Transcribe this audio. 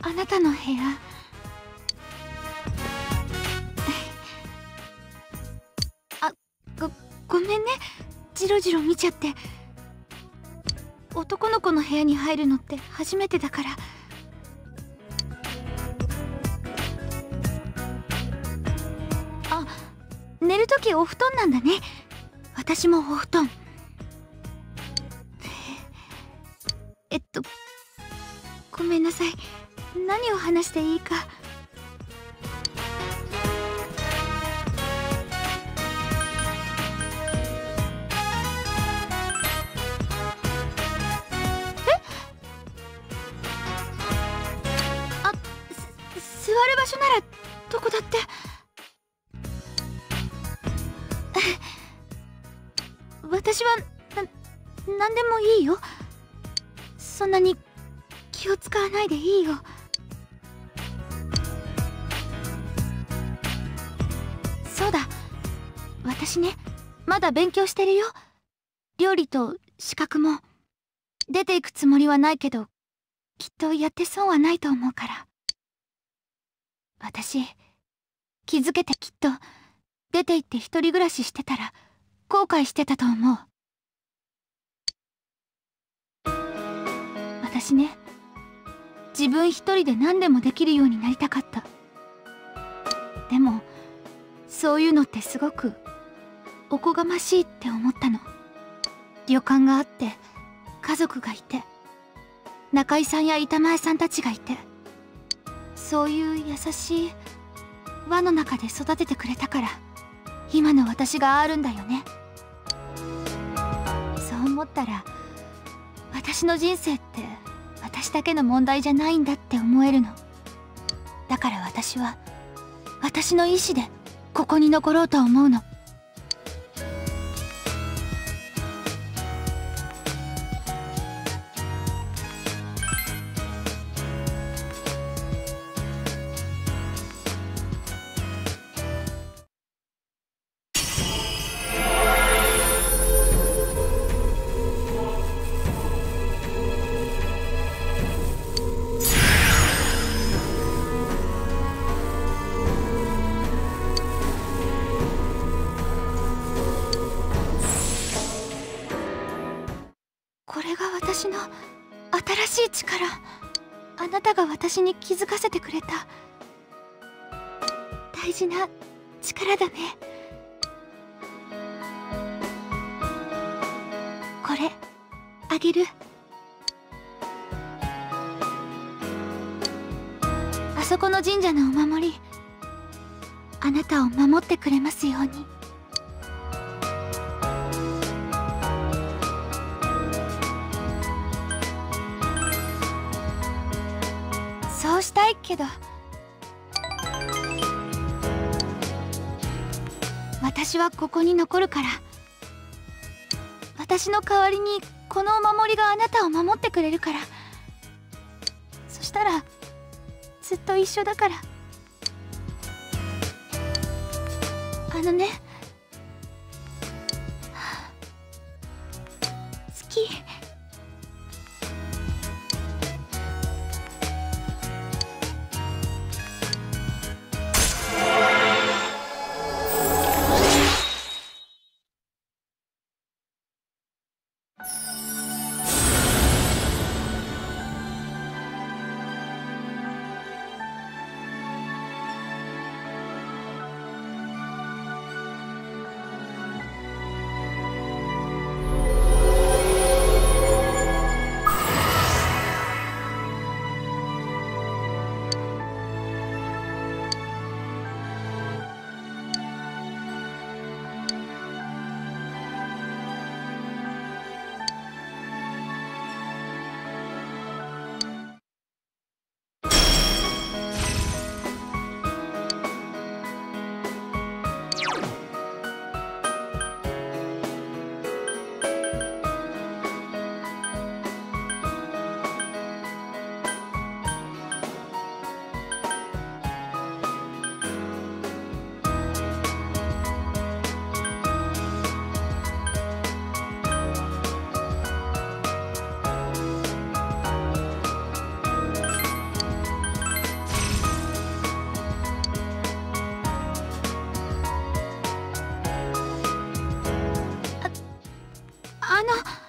あなたの部屋。あ、ごめんね、ジロジロ見ちゃって。男の子の部屋に入るのって初めてだから。あ、寝るときお布団なんだね。私もお布団。ごめんなさい。何を話していいか。座る場所ならどこだって。私は何でもいいよ。そんなに気を使わないでいいよ。そうだ、私ね、まだ勉強してるよ。料理と資格も。出ていくつもりはないけど、きっとやって損はないと思うから。私、気づけてきっと、出て行って一人暮らししてたら、後悔してたと思う。私ね、自分一人で何でもできるようになりたかった。でも、そういうのってすごく、おこがましいって思ったの。旅館があって、家族がいて、中井さんや板前さんたちがいて、そういう優しい輪の中で育ててくれたから、今の私があるんだよね。そう思ったら、私の人生って私だけの問題じゃないんだって思えるの。だから私は私の意志でここに残ろうと思うの。これが私の新しい力。あなたが私に気づかせてくれた大事な力だね。これあげる。あそこの神社のお守り、あなたを守ってくれますように。そうしたいけど、私はここに残るから。私の代わりにこのお守りがあなたを守ってくれるから。そしたらずっと一緒だから。あのね、好き。 あの